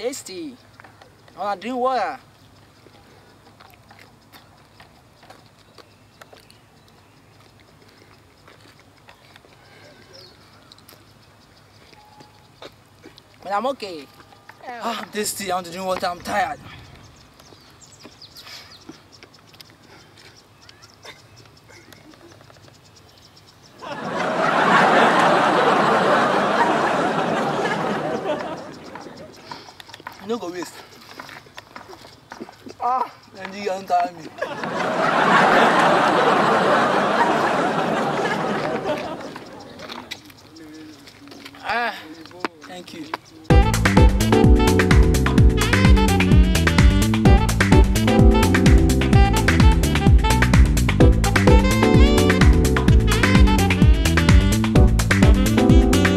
tasty. I'm not doing water. But I'm okay. Ah, I'm tasty. I want to drink water. I'm tired. No go waste. Ah, and you can't tell me. Ah, thank you.